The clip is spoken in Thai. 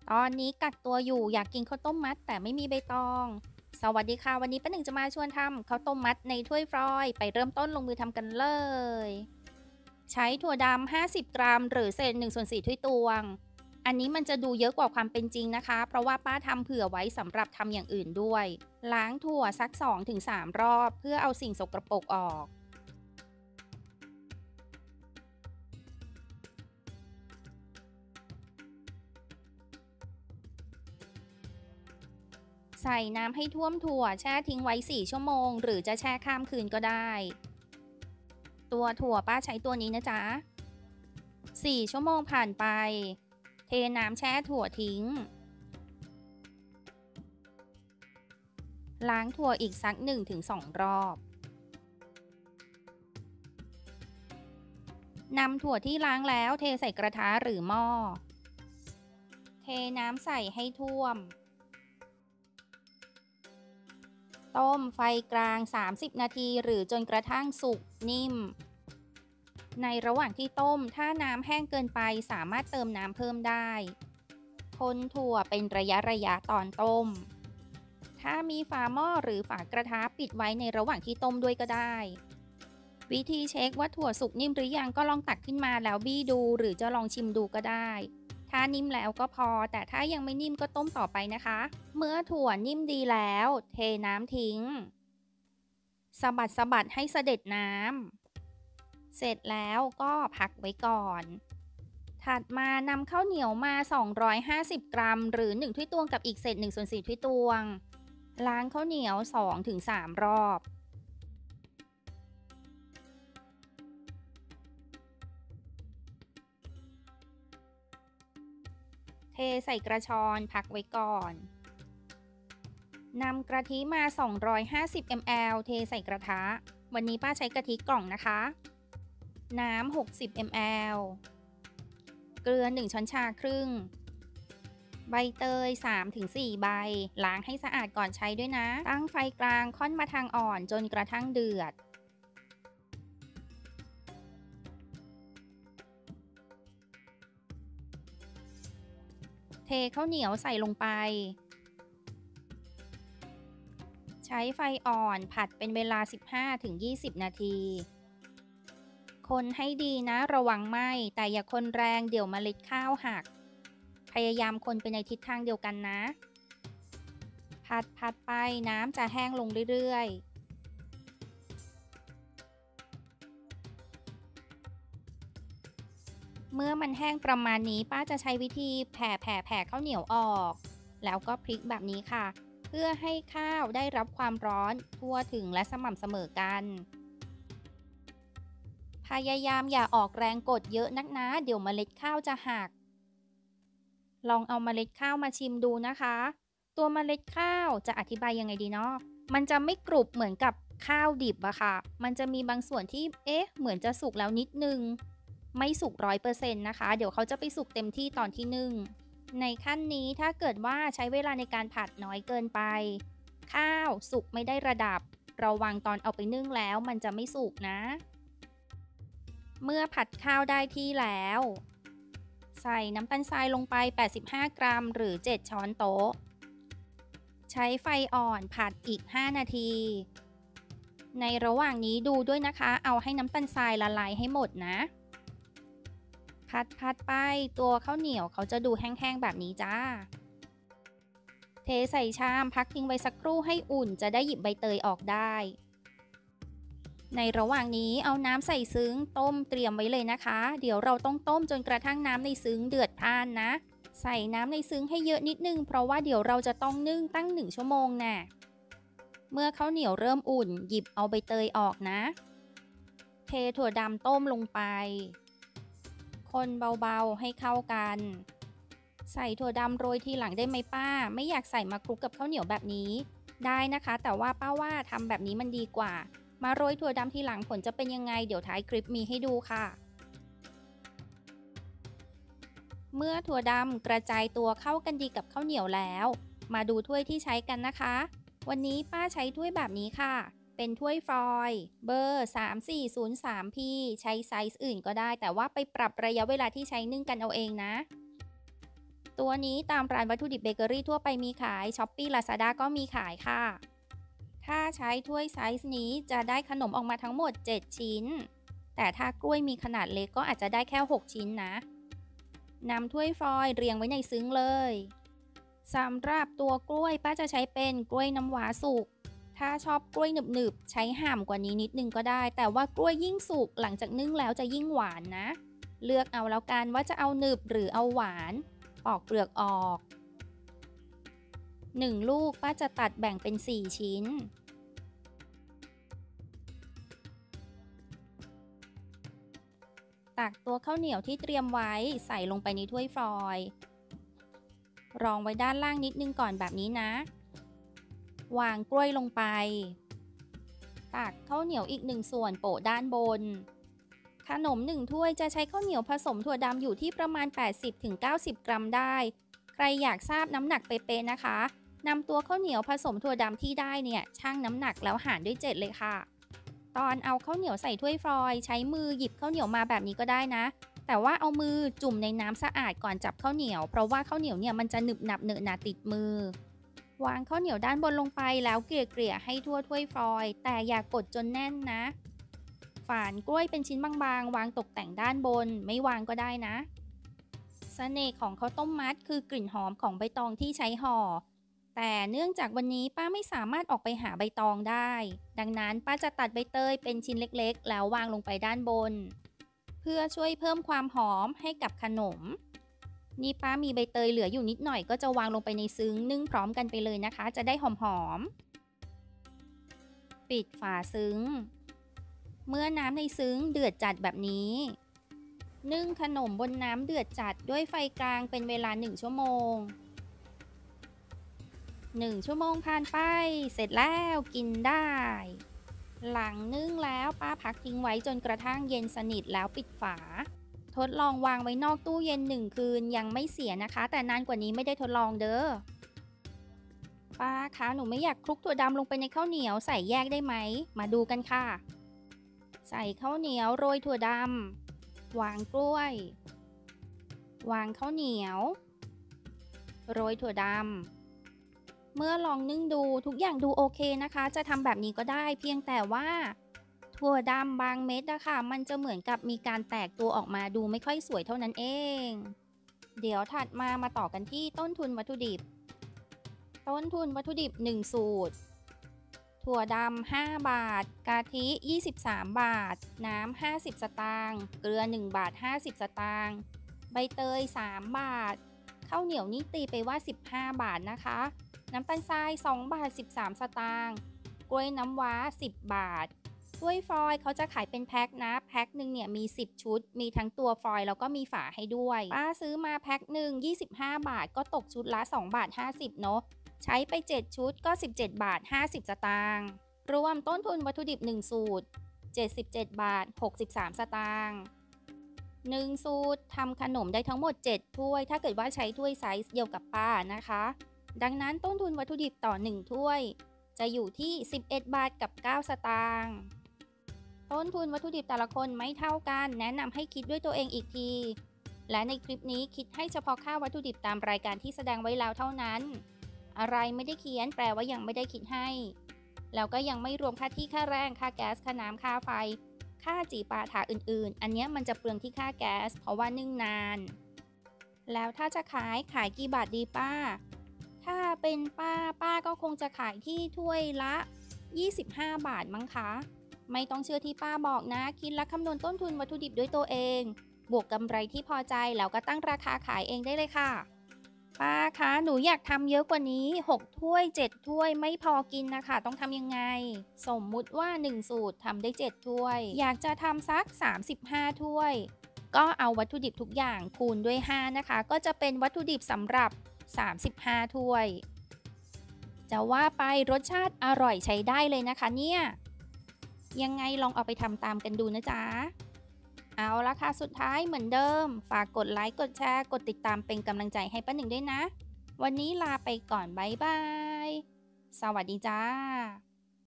ตอนนี้กักตัวอยู่อยากกินข้าวต้มมัดแต่ไม่มีใบตองสวัสดีค่ะวันนี้ป้าหนึ่งจะมาชวนทำข้าวต้มมัดในถ้วยฟลอยไปเริ่มต้นลงมือทำกันเลยใช้ถั่วดำ50 กรัมหรือเศษ1/4ถ้วยตวงอันนี้มันจะดูเยอะกว่าความเป็นจริงนะคะเพราะว่าป้าทำเผื่อไว้สำหรับทำอย่างอื่นด้วยล้างถั่วสัก2-3 รอบเพื่อเอาสิ่งสกปรกออกใส่น้ำให้ท่วมถั่วแช่ทิ้งไว้4 ชั่วโมงหรือจะแช่ข้ามคืนก็ได้ตัวถั่วป้าใช้ตัวนี้นะจ๊ะ4 ชั่วโมงผ่านไปเทน้ำแช่ถั่วทิ้งล้างถั่วอีกสัก1-2 รอบนำถั่วที่ล้างแล้วเทใส่กระทะหรือหม้อเทน้ำใส่ให้ท่วมต้มไฟกลาง30 นาทีหรือจนกระทั่งสุกนิ่มในระหว่างที่ต้มถ้าน้ำแห้งเกินไปสามารถเติมน้ำเพิ่มได้คนถั่วเป็นระยะตอนต้มถ้ามีฝาหม้อหรือฝากระทะปิดไว้ในระหว่างที่ต้มด้วยก็ได้วิธีเช็คว่าถั่วสุกนิ่มหรือยังก็ลองตักขึ้นมาแล้วบี้ดูหรือจะลองชิมดูก็ได้ถ้านิ่มแล้วก็พอแต่ถ้ายังไม่นิ่มก็ต้มต่อไปนะคะเมื่อถั่วนิ่มดีแล้วเทน้ำทิ้งสะบัดให้เสด็จน้ำเสร็จแล้วก็พักไว้ก่อนถัดมานำข้าวเหนียวมา250 กรัมหรือ1ถ้วยตวงกับอีกเศษ1/4ถ้วยตวงล้างข้าวเหนียว2-3 รอบเทใส่กระชอนพักไว้ก่อนนำกะทิมา250 ml เทใส่กระทะวันนี้ป้าใช้กะทิกล่องนะคะน้ำ60 ml เกลือ1 ช้อนชาครึ่งใบเตย3-4 ใบล้างให้สะอาดก่อนใช้ด้วยนะตั้งไฟกลางค่อนมาทางอ่อนจนกระทั่งเดือดเทข้าวเหนียวใส่ลงไปใช้ไฟอ่อนผัดเป็นเวลา15-20 นาทีคนให้ดีนะระวังไหม้แต่อย่าคนแรงเดี๋ยวเมล็ดข้าวหักพยายามคนไปในทิศทางเดียวกันนะผัดไปน้ำจะแห้งลงเรื่อยๆเมื่อมันแห้งประมาณนี้ป้าจะใช้วิธีแผ่ข้าวเหนียวออกแล้วก็พลิกแบบนี้ค่ะเพื่อให้ข้าวได้รับความร้อนทั่วถึงและสม่ำเสมอกันพยายามอย่าออกแรงกดเยอะนักนะเดี๋ยวเมล็ดข้าวจะหักลองเอาเมล็ดข้าวมาชิมดูนะคะตัวเมล็ดข้าวจะอธิบายยังไงดีเนาะมันจะไม่กรุบเหมือนกับข้าวดิบอะค่ะมันจะมีบางส่วนที่เหมือนจะสุกแล้วนิดนึงไม่สุก100%นะคะเดี๋ยวเขาจะไปสุกเต็มที่ตอนที่นึ่งในขั้นนี้ถ้าเกิดว่าใช้เวลาในการผัดน้อยเกินไปข้าวสุกไม่ได้ระดับระวังตอนเอาไปนึ่งแล้วมันจะไม่สุกนะเมื่อผัดข้าวได้ที่แล้วใส่น้ำตาลทรายลงไป85 กรัมหรือ7 ช้อนโต๊ะใช้ไฟอ่อนผัดอีก5 นาทีในระหว่างนี้ดูด้วยนะคะเอาให้น้ำตาลทรายละลายให้หมดนะผัดไปตัวข้าวเหนียวเขาจะดูแห้งๆแบบนี้จ้าเทใส่ชามพักทิ้งไว้สักครู่ให้อุ่นจะได้หยิบใบเตยออกได้ในระหว่างนี้เอาน้ำใส่ซึ้งต้มเตรียมไว้เลยนะคะเดี๋ยวเราต้องต้มจนกระทั่งน้ำในซึ้งเดือดพล่านนะใส่น้ำในซึ้งให้เยอะนิดนึงเพราะว่าเดี๋ยวเราจะต้องนึ่งตั้ง1 ชั่วโมงน่ะเมื่อข้าวเหนียวเริ่มอุ่นหยิบเอาใบเตยออกนะเทถั่วดำต้มลงไปคนเบาๆให้เข้ากันใส่ถั่วดำโรยทีหลังได้ไหมป้าไม่อยากใส่มาคลุกกับข้าวเหนียวแบบนี้ได้นะคะแต่ว่าป้าว่าทำแบบนี้มันดีกว่ามาโรยถั่วดำทีหลังผลจะเป็นยังไงเดี๋ยวท้ายคลิปมีให้ดูค่ะเมื่อถั่วดำกระจายตัวเข้ากันดีกับข้าวเหนียวแล้วมาดูถ้วยที่ใช้กันนะคะวันนี้ป้าใช้ถ้วยแบบนี้ค่ะเป็นถ้วยฟอยล์เบอร์3403P ใช้ไซส์อื่นก็ได้แต่ว่าไปปรับระยะเวลาที่ใช้นึ่งกันเอาเองนะตัวนี้ตามร้านวัตถุดิบเบเกอรี่ทั่วไปมีขาย Shopee Lazada ก็มีขายค่ะถ้าใช้ถ้วยไซส์นี้จะได้ขนมออกมาทั้งหมด7ชิ้นแต่ถ้ากล้วยมีขนาดเล็กก็อาจจะได้แค่6ชิ้นนะนำถ้วยฟอยล์เรียงไว้ในซึ้งเลยสำหรับตัวกล้วยป้าจะใช้เป็นกล้วยน้ำว้าสุกถ้าชอบกล้วยหนึบๆใช้ห่ามกว่านี้นิดนึงก็ได้แต่ว่ากล้วยยิ่งสุกหลังจากนึ่งแล้วจะยิ่งหวานนะเลือกเอาแล้วกันว่าจะเอาหนึบหรือเอาหวานปอกเปลือกออก1ลูกป้าจะตัดแบ่งเป็น4ชิ้นตักตัวข้าวเหนียวที่เตรียมไว้ใส่ลงไปในถ้วยฟอยล์รองไว้ด้านล่างนิดนึงก่อนแบบนี้นะวางกล้วยลงไปตักข้าวเหนียวอีก1ส่วนโปะด้านบนขนม1ถ้วยจะใช้ข้าวเหนียวผสมถั่วดำอยู่ที่ประมาณ 80-90 กรัมได้ใครอยากทราบน้ำหนักเป๊ะๆนะคะนำตัวข้าวเหนียวผสมถั่วดำที่ได้เนี่ยชั่งน้ำหนักแล้วหารด้วย7เลยค่ะตอนเอาข้าวเหนียวใส่ถ้วยฟอยล์ใช้มือหยิบข้าวเหนียวมาแบบนี้ก็ได้นะแต่ว่าเอามือจุ่มในน้ำสะอาดก่อนจับข้าวเหนียวเพราะว่าข้าวเหนียวเนี่ยมันจะหนึบหนับเหนอะหนาติดมือวางข้าวเหนียวด้านบนลงไปแล้วเกลี่ยให้ทั่วถ้วยฟอยล์แต่อย่ากดจนแน่นนะฝานกล้วยเป็นชิ้นบางๆวางตกแต่งด้านบนไม่วางก็ได้นะเสน่ห์ของข้าวต้มมัดคือกลิ่นหอมของใบตองที่ใช้ห่อแต่เนื่องจากวันนี้ป้าไม่สามารถออกไปหาใบตองได้ดังนั้นป้าจะตัดใบเตยเป็นชิ้นเล็กๆแล้ววางลงไปด้านบนเพื่อช่วยเพิ่มความหอมให้กับขนมนี่ป้ามีใบเตยเหลืออยู่นิดหน่อยก็จะวางลงไปในซึ้งนึ่งพร้อมกันไปเลยนะคะจะได้หอมๆปิดฝาซึ้งเมื่อน้ำในซึ้งเดือดจัดแบบนี้นึ่งขนมบนน้ำเดือดจัดด้วยไฟกลางเป็นเวลา1 ชั่วโมง1 ชั่วโมงผ่านไปเสร็จแล้วกินได้หลังนึ่งแล้วป้าพักทิ้งไว้จนกระทั่งเย็นสนิทแล้วปิดฝาทดลองวางไว้นอกตู้เย็น1 คืนยังไม่เสียนะคะแต่นานกว่านี้ไม่ได้ทดลองเด้อป้าคะหนูไม่อยากคลุกถั่วดำลงไปในข้าวเหนียวใส่แยกได้ไหมมาดูกันค่ะใส่ข้าวเหนียวโรยถั่วดำวางกล้วยวางข้าวเหนียวโรยถั่วดำเมื่อลองนึ่งดูทุกอย่างดูโอเคนะคะจะทำแบบนี้ก็ได้เพียงแต่ว่าถั่วดำบางเม็ดนะคะมันจะเหมือนกับมีการแตกตัวออกมาดูไม่ค่อยสวยเท่านั้นเองเดี๋ยวถัดมาต่อกันที่ต้นทุนวัตถุดิบ1สูตรถั่วดำ5 บาทกะทิ23 บาทน้ำ50 สตางค์เกลือ1 บาท 50 สตางค์ใบเตย3 บาทข้าวเหนียวนี่ตีไปว่า15 บาทนะคะน้ำตาลทราย2 บาท 13 สตางค์กล้วยน้ำว้า10 บาทถ้วยฟอยล์เขาจะขายเป็นแพ็คนะแพ็คหนึ่งเนี่ยมี10 ชุดมีทั้งตัวฟอยล์แล้วก็มีฝาให้ด้วยป้าซื้อมาแพ็คหนึ่ง25 บาทก็ตกชุดละ2 บาท 50เนาะใช้ไป7 ชุดก็17 บาท 50 สตางค์รวมต้นทุนวัตถุดิบ1สูตร77 บาท 63 สตางค์1สูตรทำขนมได้ทั้งหมด7 ถ้วยถ้าเกิดว่าใช้ถ้วยไซส์เดียวกับป้านะคะดังนั้นต้นทุนวัตถุดิบต่อ1ถ้วยจะอยู่ที่11 บาทกับ9 สตางค์ต้นทุนวัตถุดิบแต่ละคนไม่เท่ากันแนะนำให้คิดด้วยตัวเองอีกทีและในคลิปนี้คิดให้เฉพาะค่าวัตถุดิบตามรายการที่แสดงไว้แล้วเท่านั้นอะไรไม่ได้เขียนแปลว่ายังไม่ได้คิดให้แล้วก็ยังไม่รวมค่าที่ค่าแรงค่าแก๊สค่าน้ำค่าไฟค่าจีปาถาอื่นๆอันนี้มันจะเปลืองที่ค่าแก๊สเพราะว่านึ่งนานแล้วถ้าจะขายกี่บาทดีป้าถ้าเป็นป้าก็คงจะขายที่ถ้วยละ25 บาทมั้งคะไม่ต้องเชื่อที่ป้าบอกนะคิดและคำนวณต้นทุนวัตถุดิบด้วยตัวเองบวกกำไรที่พอใจแล้วก็ตั้งราคาขายเองได้เลยค่ะป้าคะหนูอยากทำเยอะกว่านี้6 ถ้วย7 ถ้วยไม่พอกินนะคะต้องทำยังไงสมมุติว่า1สูตรทำได้7 ถ้วยอยากจะทำสัก35 ถ้วยก็เอาวัตถุดิบทุกอย่างคูณด้วย5นะคะก็จะเป็นวัตถุดิบสำหรับ35 ถ้วยจะว่าไปรสชาติอร่อยใช้ได้เลยนะคะเนี่ยยังไงลองเอาไปทำตามกันดูนะจ๊ะเอาละค่ะสุดท้ายเหมือนเดิมฝากกดไลค์กดแชร์กดติดตามเป็นกำลังใจให้ป้าหนึ่งด้วยนะวันนี้ลาไปก่อนบ๊ายบายสวัสดีจ้า